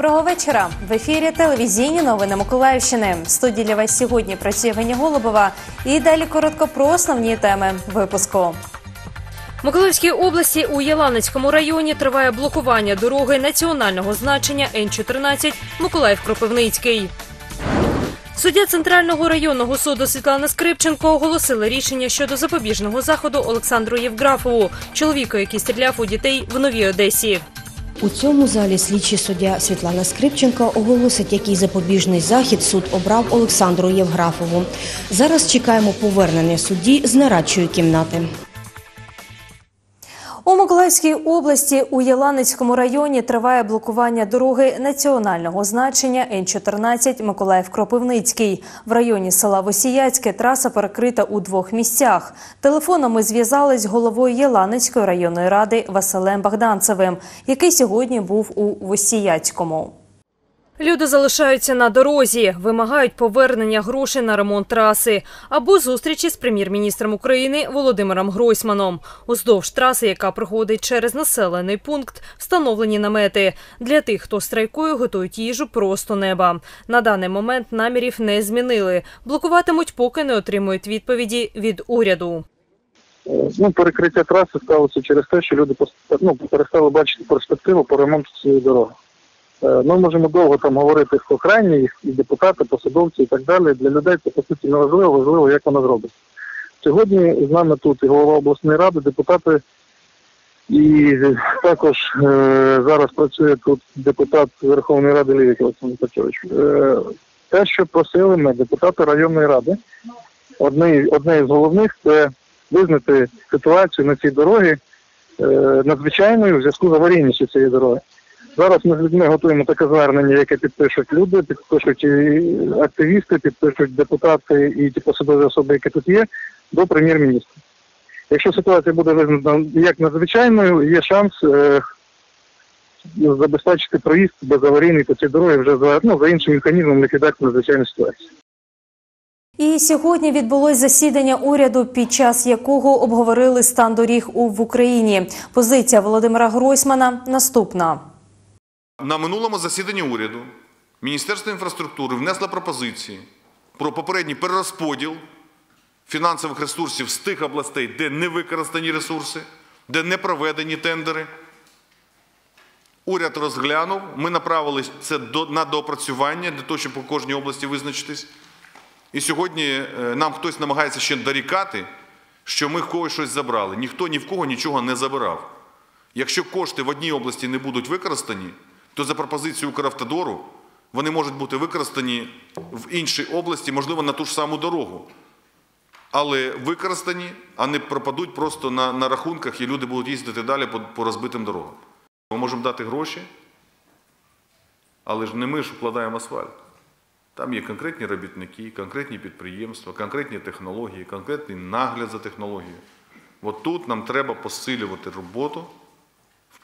Доброго вечора. В ефірі телевізійні новини Миколаївщини. В студії для вас сьогодні працює Євгенія Голубова. І далі коротко про основні теми випуску. В Миколаївській області у Яланецькому районі триває блокування дороги національного значення Н-14 Миколаїв-Кропивницький. Суддя Центрального районного суду Світлана Скрипченко оголосила рішення щодо запобіжного заходу Олександру Євграфову, чоловіку, який стріляв у дітей в Новій Одесі. У цьому залі слідчий суддя Світлана Скрипченко оголосить, який запобіжний захід суд обрав Олександру Євграфову. Зараз чекаємо повернення судді з нарадчої кімнати. У Миколаївській області у Яланецькому районі триває блокування дороги національного значення Н-14 Миколаїв-Кропивницький. В районі села Восіяцьке траса перекрита у двох місцях. Телефоном ми зв'язались з головою Яланецької районної ради Василем Богданцевим, який сьогодні був у Восіяцькому. Люди залишаються на дорозі, вимагають повернення грошей на ремонт траси або зустрічі з прем'єр-міністром України Володимиром Гройсманом. Уздовж траси, яка проходить через населений пункт, встановлені намети. Для тих, хто страйкує, готують їжу просто неба. На даний момент намірів не змінили. Блокуватимуть, поки не отримують відповіді від уряду. Перекриття траси сталося через те, що люди перестали бачити перспективу по ремонту цієї дороги. Ми можемо довго там говорити, хто крайній, і депутати, посадовці і так далі. Для людей це, по суті, не важливо, важливо, як вона зробиться. Сьогодні з нами тут і голова обласної ради, депутати, і також зараз працює тут депутат Верховної Ради Лівік Олександр Петрович. Те, що просили ми, депутати районної ради, одне із головних – це визнати ситуацію на цій дорогі надзвичайною в зв'язку з аварійністю цієї дороги. Зараз ми з людьми готуємо таке звернення, яке підпишуть люди, підпишуть і активісти, підпишуть депутати і ті посадові особи, які тут є, до прем'єр-міністра. Якщо ситуація буде визнана як надзвичайною, є шанс забезпечити проїзд безаварійний по цій дорогі вже за іншим механізмом ліквідації надзвичайної ситуації. І сьогодні відбулось засідання уряду, під час якого обговорили стан доріг в Україні. Позиція Володимира Гройсмана наступна. На минулому засіданні уряду Міністерство інфраструктури внесло пропозиції про попередній перерозподіл фінансових ресурсів з тих областей, де не використані ресурси, де не проведені тендери. Уряд розглянув, ми направили це на доопрацювання, для того, щоб по кожній області визначитись. І сьогодні нам хтось намагається ще дорікати, що ми в когось щось забрали. Ніхто ні в кого нічого не забирав. Якщо кошти в одній області не будуть використані, то за пропозицією Укравтодору вони можуть бути використані в іншій області, можливо, на ту ж саму дорогу. Але використані, а не пропадуть просто на рахунках, і люди будуть їздити далі по розбитим дорогам. Ми можемо дати гроші, але ж не ми ж вкладаємо асфальт. Там є конкретні робітники, конкретні підприємства, конкретні технології, конкретний нагляд за технологією. От тут нам треба посилювати роботу в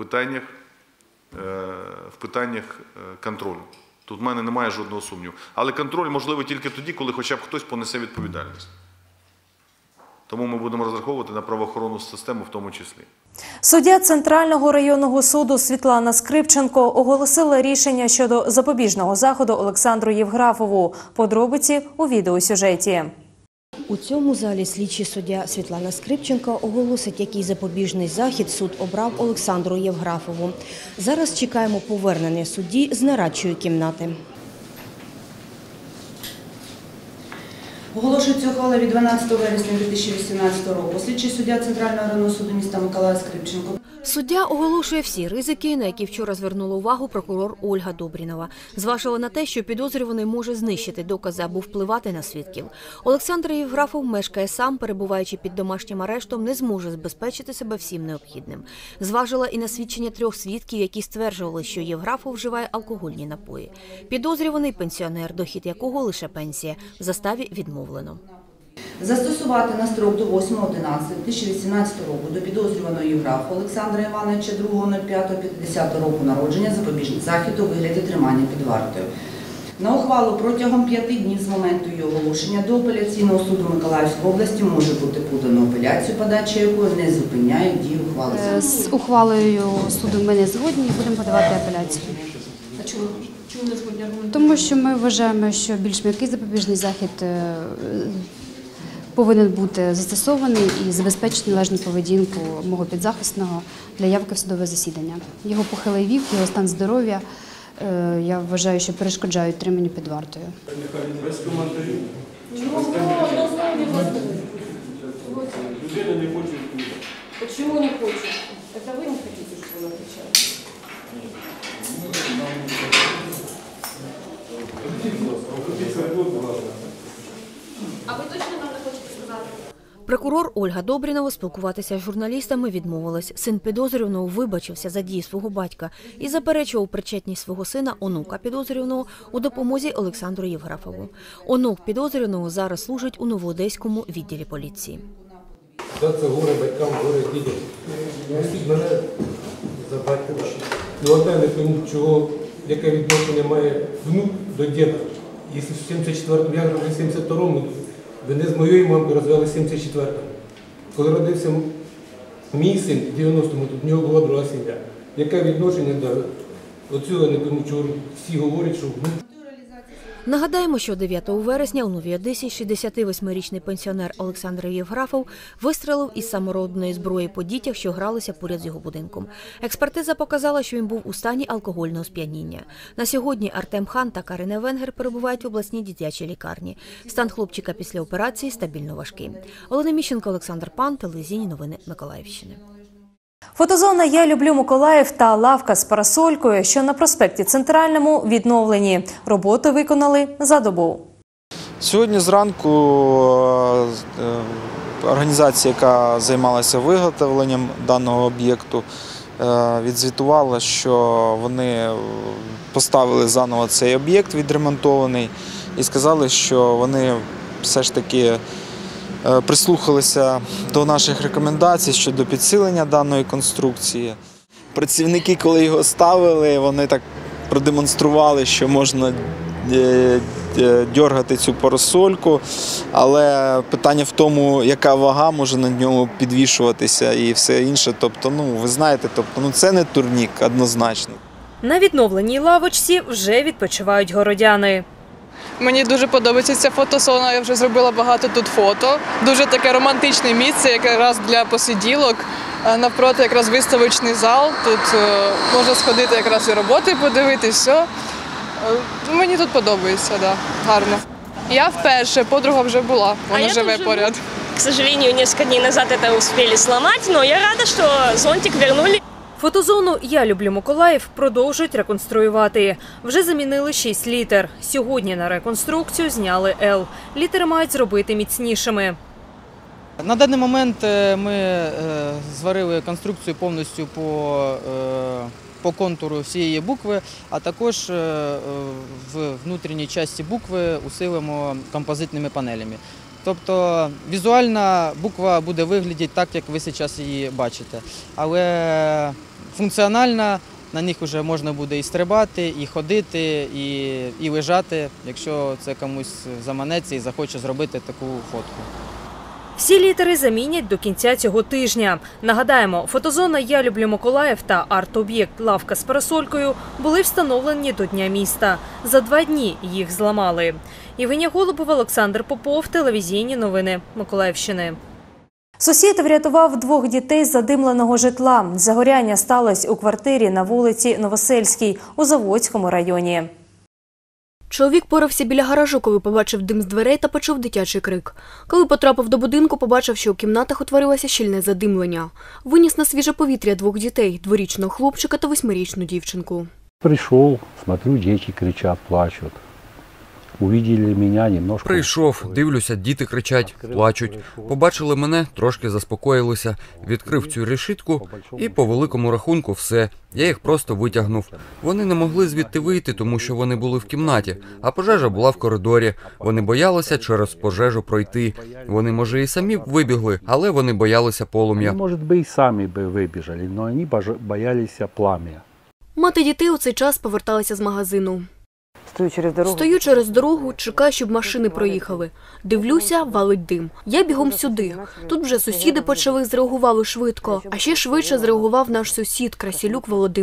питаннях контролю. Тут в мене немає жодного сумніву. Але контроль можливий тільки тоді, коли хоча б хтось понесе відповідальність. Тому ми будемо розраховувати на правоохоронну систему в тому числі. Суддя Центрального районного суду Світлана Скрипченко оголосила рішення щодо запобіжного заходу Олександру Євграфову. Подробиці у відеосюжеті. У цьому залі слідчий суддя Світлана Скрипченко оголосить, який запобіжний захід суд обрав Олександру Євграфову. Зараз чекаємо повернення судді з нарадчої кімнати. Оголошується ухвала від 12 вересня 2018 року. Слідчий суддя Центрального районного суду міста Миколаєва Скрипченко. Суддя оголошує всі ризики, на які вчора звернула увагу прокурор Ольга Добрінова. Зважила на те, що підозрюваний може знищити докази або впливати на свідків. Олександр Євграфов мешкає сам, перебуваючи під домашнім арештом, не зможе забезпечити себе всім необхідним. Зважила і на свідчення 3 свідків, які стверджували, що Євграфов вживає алкогольні напої. Підозрюваний пенсіонер, дохід якого лише пенсія. В заставі відмовлено. Застосувати на строк до 8.11.2018 року до підозрюваного Євграфова Олександра Івановича 2.05.50 року народження запобіжний захід у вигляді тримання під вартою. На ухвалу протягом 5 днів з моменту її оголошення до апеляційного суду Миколаївської області може бути подано апеляцію, подача якої не зупиняє дію ухвали. З ухвалою суду ми не згодні, будемо подавати апеляцію. Чому не згодні аргументи? Тому що ми вважаємо, що більш м'який запобіжний захід повинен бути застосований і забезпечити належну поведінку мого підзахисного для явки в судове засідання. Його похилий вік, його стан здоров'я, я вважаю, що перешкоджають триманню під вартою. Почему не хочет? Это вы не хотите, чтобы он отвечал? А ви точно нам не хочете сказати? Прокурор Ольга Добрінова спілкуватися з журналістами відмовилась. Син підозрюваного вибачився за дії свого батька і заперечував причетність свого сина, онука підозрюваного, у допомозі Олександру Євграфову. Онук підозрюваного зараз служить у Новоодеському відділі поліції. Це горе батькам, горе дітям. Носіть мене за батьком. Ну, одне не тому, яке відношення має внук до діда. Якщо в 74-му, я родив в 72-му, вони з моєю мамою розвели в 74-му. Коли родився мій син в 90-му, тут в нього була друга сім'я. Яке відношення до оцього, я не тому, чого всі говорять, що внук. Нагадаємо, що 9 вересня у Новій Одесі 68-річний пенсіонер Олександр Євграфов вистрелив із саморобної зброї по дітях, що гралися поряд з його будинком. Експертиза показала, що він був у стані алкогольного сп'яніння. На сьогодні Артем Хан та Карина Венгер перебувають в обласній дитячій лікарні. Стан хлопчика після операції стабільно важкий. Олена Міщенко, Олександр Пан, телевізійні новини Миколаївщини. Фотозона «Я люблю Миколаїв» та лавка з парасолькою, що на проспекті Центральному, відновлені. Роботи виконали за добу. Сьогодні зранку організація, яка займалася виготовленням даного об'єкту, відзвітувала, що вони поставили заново цей об'єкт відремонтований і сказали, що вони все ж таки прислухалися до наших рекомендацій щодо підсилення даної конструкції. Працівники, коли його ставили, вони так продемонстрували, що можна дьоргати цю парасольку, але питання в тому, яка вага може на ньому підвішуватися і все інше. Тобто, ви знаєте, це не турнік однозначно. На відновленій лавочці вже відпочивають городяни. Мені дуже подобається ця фотозона, я вже зробила багато тут фото. Дуже таке романтичне місце, якраз для посиділок. Навпроти якраз виставочний зал, тут можна сходити якраз і роботи подивитися, все. Мені тут подобається, да, гарно. Я вперше, подруга вже була, вона живе поряд. К сожалению, несколько дней назад это успели сломать, но я рада, что зонтик вернули. Фотозону «Я люблю Миколаїв» продовжують реконструювати. Вже замінили 6 літер. Сьогодні на реконструкцію зняли «Л». Літери мають зробити міцнішими. На даний момент ми зварили конструкцію повністю по контуру всієї букви, а також в внутрішній частині букви усилимо композитними панелями. Тобто візуально буква буде виглядати так, як ви зараз її бачите. Але функціонально на них вже можна буде і стрибати, і ходити, і лежати, якщо це комусь заманеться і захоче зробити таку фотку. Всі літери замінять до кінця цього тижня. Нагадаємо, фотозона «Я люблю Миколаїв» та арт-об'єкт «Лавка з парасолькою» були встановлені до Дня міста. За 2 дні їх зламали. Євгенія Голубова, Олександр Попов, телевізійні новини Миколаївщини. Сусід врятував 2 дітей з задимленого житла. Загоряння сталося у квартирі на вулиці Новосельській у Заводському районі. Чоловік порався біля гаражу, коли побачив дим з дверей та почув дитячий крик. Коли потрапив до будинку, побачив, що у кімнатах утворилося щільне задимлення. Виніс на свіже повітря 2 дітей – 2-річного хлопчика та 8-річну дівчинку. Прийшов, смотрю, діти кричать, плачуть. Увидели мене, немножко... Прийшов, дивлюся, діти кричать, плачуть. Побачили мене, трошки заспокоїлися, відкрив цю решітку і по великому рахунку все. Я їх просто витягнув. Вони не могли звідти вийти, тому що вони були в кімнаті, а пожежа була в коридорі. Вони боялися через пожежу пройти. Вони, може, і самі б вибігли, але вони боялися полум'я. Може би, і самі б вибіжали, але вони боялися плам'я. Мати дітей у цей час поверталася з магазину. Стою через дорогу, чекаю, щоб машини проїхали. Дивлюся, валить дим. Я бігом сюди. Тут вже сусіди зреагували швидко. А ще швидше зреагував наш сусід Красилюк Володимир.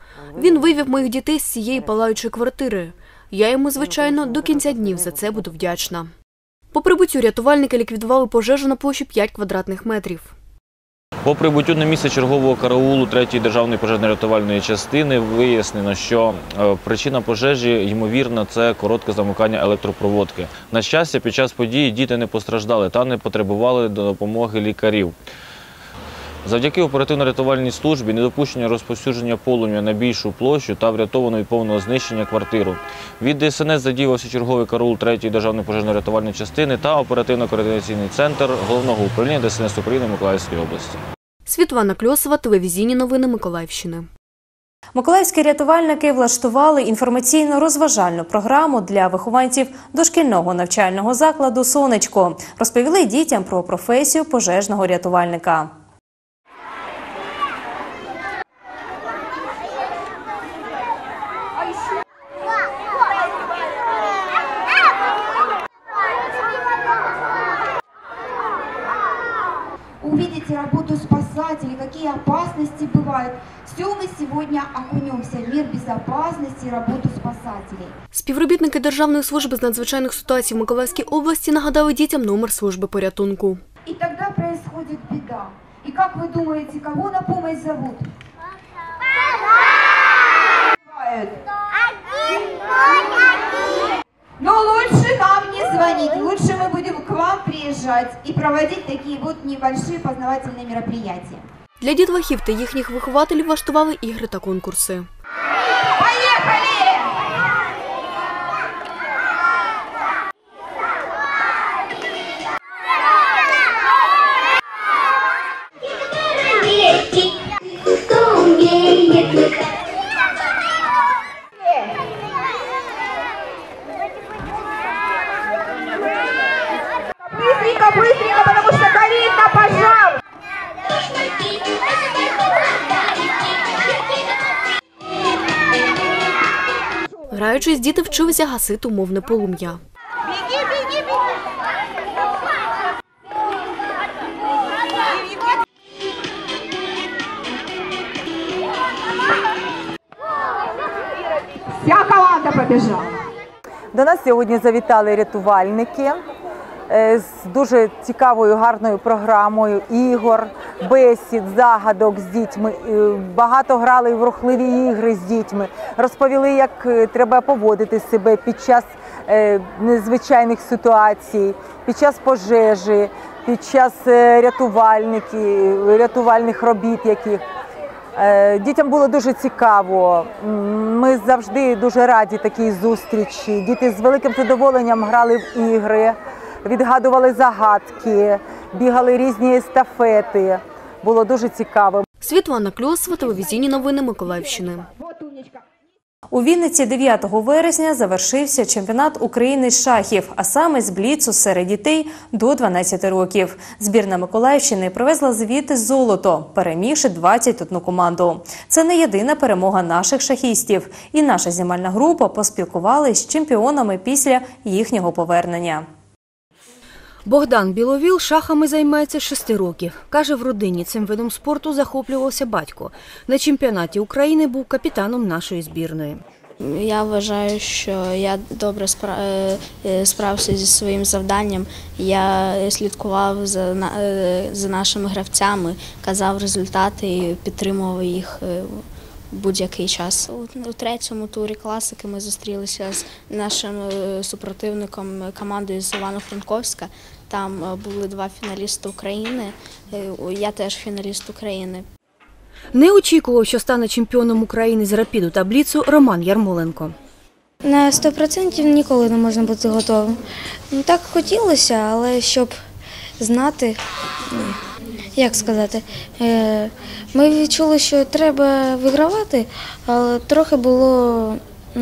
Він вивів моїх дітей з цієї палаючої квартири. Я йому, звичайно, до кінця днів за це буду вдячна. По прибуттю рятувальники ліквідували пожежу на площі 5 квадратних метрів. По прибуттю на місце чергового караулу 3-ї державної пожежно-рятувальної частини вияснено, що причина пожежі, ймовірно, це коротке замикання електропроводки. На щастя, під час події діти не постраждали та не потребували допомоги лікарів. Завдяки оперативно-рятувальній службі, недопущення розповсюдження полум'я на більшу площу та врятовано від повного знищення квартиру. Від ДСНС задіявся черговий караул 3-ї державної пожежно-рятувальної частини та оперативно-координаційний центр Головного управління ДСНС України Миколаївської області. Світлана Кльосова, телевізійні новини Миколаївщини. Миколаївські рятувальники влаштували інформаційно-розважальну програму для вихованців дошкільного навчального закладу «Сонечко». Розповіли дітям про професію пожежного рятувальника. Увидите работу спасателей, какие опасности бывают. Все мы сегодня окунемся в мир безопасности и работу спасателей. Співробітники Державної служби з надзвичайних ситуацій в Миколаївській області нагадали дітям номер служби порятунку. И тогда происходит беда. И как вы думаете, кого на помощь зовут? Но лучше нам не звонить, лучше мы будем к вам приезжать и проводить такие вот небольшие познавательные мероприятия. Для дітлахів та їхніх вихователів влаштували ігри та конкурси. Поехали! Быстренько, быстренько, потому что горит на пожар! Граючись, діти вчилися гасити умовне полум'я. Беги, беги, беги! Вся команда побежала. До нас сьогодні завітали рятувальники з дуже цікавою, гарною програмою ігор, бесід, загадок з дітьми. Багато грали в рухливі ігри з дітьми, розповіли, як треба поводити себе під час незвичайних ситуацій, під час пожежі, під час рятувальних робіт яких. Дітям було дуже цікаво. Ми завжди дуже раді такій зустрічі. Діти з великим задоволенням грали в ігри, відгадували загадки, бігали різні естафети. Було дуже цікаво. Світлана Кльосова, телевізійні новини Миколаївщини. У Вінниці 9 вересня завершився чемпіонат України з шахів, а саме з бліцу серед дітей до 12 років. Збірна Миколаївщини привезла звідти золото, перемігши 21 команду. Це не єдина перемога наших шахістів. І наша знімальна група поспілкувалась з чемпіонами після їхнього повернення. Богдан Біловіл шахами займається з 6 років. Каже, в родині цим видом спорту захоплювався батько. На чемпіонаті України був капітаном нашої збірної. Я вважаю, що я добре справився зі своїм завданням. Я слідкував за нашими гравцями, казав результати і підтримував їх будь-який час. У третьому турі класики ми зустрілися з нашим супротивником, командою з Івано-Франковська. Там були 2 фіналісти України, я теж фіналіст України. Не очікував, що стане чемпіоном України з рапіду та бліцу Роман Ярмоленко. На 100% ніколи не можна бути готовим. Так хотілося, але щоб знати, як сказати, ми відчули, що треба вигравати, але трохи було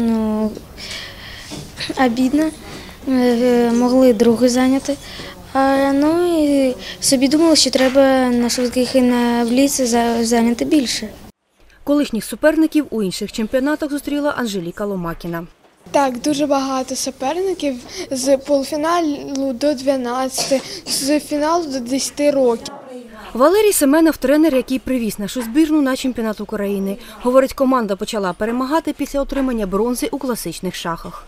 обідно, могли друге зайняти. Ну і собі думали, що треба на швидких і на бліці зайняти більше. Колишніх суперників у інших чемпіонатах зустріла Анжеліка Ломакіна. Так, дуже багато суперників з полуфіналу до 12, з фіналу до 10 років. Валерій Семенов – тренер, який привіз нашу збірну на чемпіонат України. Говорить, команда почала перемагати після отримання бронзи у класичних шахах.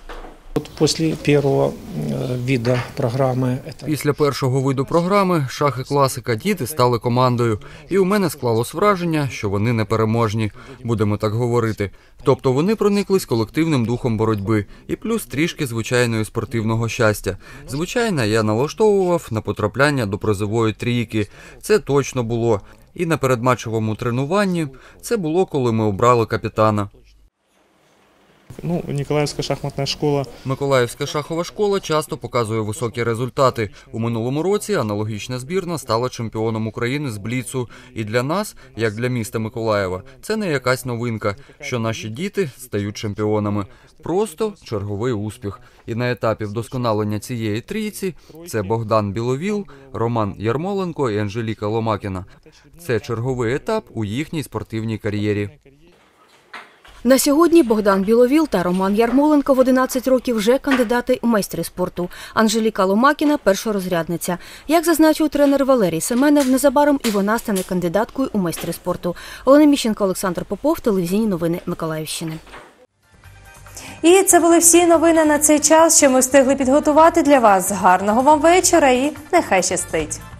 Після першого виду програми «Шахи класика» діти стали командою. І у мене склалось враження, що вони непереможні, будемо так говорити. Тобто вони прониклись колективним духом боротьби. І плюс трішки звичайного спортивного щастя. Звичайно, я налаштовував на потрапляння до призової трійки. Це точно було. І на передматчевому тренуванні це було, коли ми обрали капітана. Миколаївська шахматна школа. Миколаївська шахова школа часто показує високі результати. У минулому році аналогічна збірна стала чемпіоном України з бліцу. І для нас, як для міста Миколаєва, це не якась новинка, що наші діти стають чемпіонами. Просто черговий успіх. І на етапі вдосконалення цієї трійці це Богдан Біловіл, Роман Ярмоленко і Анжеліка Ломакіна. Це черговий етап у їхній спортивній кар'єрі. На сьогодні Богдан Біловіл та Роман Ярмоленко в 11 років вже кандидати у майстри спорту. Анжеліка Ломакіна – першорозрядниця. Як зазначив тренер Валерій Семенов, незабаром і вона стане кандидаткою у майстри спорту. Олена Міщенко, Олександр Попов, телевізійні новини Миколаївщини. І це були всі новини на цей час, що ми встигли підготувати для вас. Гарного вам вечора і нехай щастить!